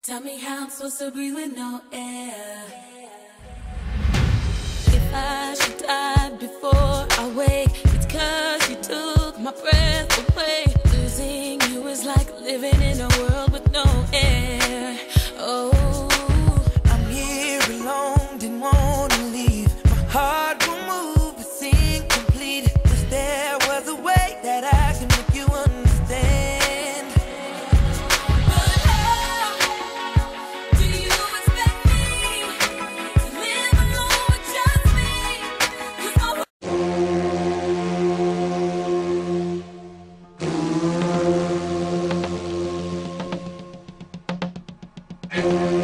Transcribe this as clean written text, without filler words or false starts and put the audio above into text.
Tell me how I'm supposed to breathe with no air. If I should die before I wake, it's 'cause you took my breath away. Losing you is like living in a world with no air. Oh, I'm here alone, didn't wanna leave. My heart will move, it's incomplete. Wish there was a way that I can make you understand. but how do you expect me to live alone with just me? 'Cause my